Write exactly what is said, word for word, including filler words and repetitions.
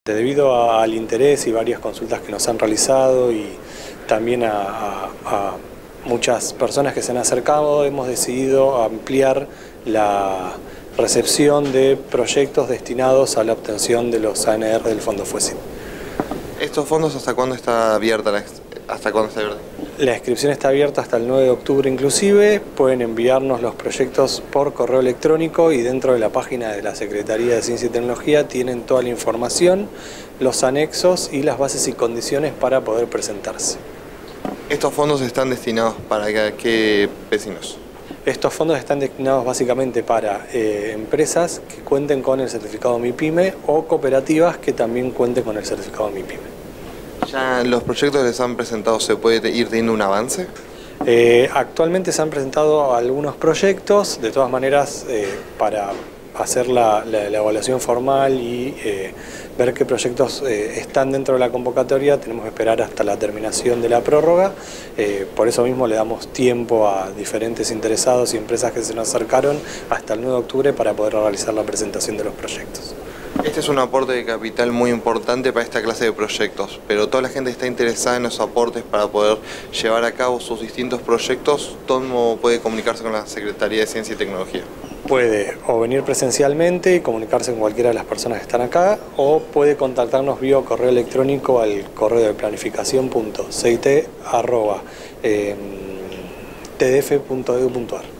Debido a, al interés y varias consultas que nos han realizado y también a, a, a muchas personas que se han acercado, hemos decidido ampliar la recepción de proyectos destinados a la obtención de los A N R del Fondo FUESID. ¿Estos fondos hasta cuándo está abierta la, hasta cuándo está abierta? La inscripción está abierta hasta el nueve de octubre inclusive. Pueden enviarnos los proyectos por correo electrónico y dentro de la página de la Secretaría de Ciencia y Tecnología tienen toda la información, los anexos y las bases y condiciones para poder presentarse. ¿Estos fondos están destinados para qué vecinos? Estos fondos están destinados básicamente para eh, empresas que cuenten con el certificado MIPYME o cooperativas que también cuenten con el certificado MIPYME. ¿Ya los proyectos que les han presentado se puede ir teniendo un avance? Eh, actualmente se han presentado algunos proyectos, de todas maneras eh, para hacer la, la, la evaluación formal y eh, ver qué proyectos eh, están dentro de la convocatoria, tenemos que esperar hasta la terminación de la prórroga, eh, por eso mismo le damos tiempo a diferentes interesados y empresas que se nos acercaron hasta el nueve de octubre para poder realizar la presentación de los proyectos. Este es un aporte de capital muy importante para esta clase de proyectos, pero toda la gente está interesada en los aportes para poder llevar a cabo sus distintos proyectos. ¿Cómo puede comunicarse con la Secretaría de Ciencia y Tecnología? Puede o venir presencialmente y comunicarse con cualquiera de las personas que están acá, o puede contactarnos vía correo electrónico al correo de planificación punto c i t arroba t d f punto e d u punto a r.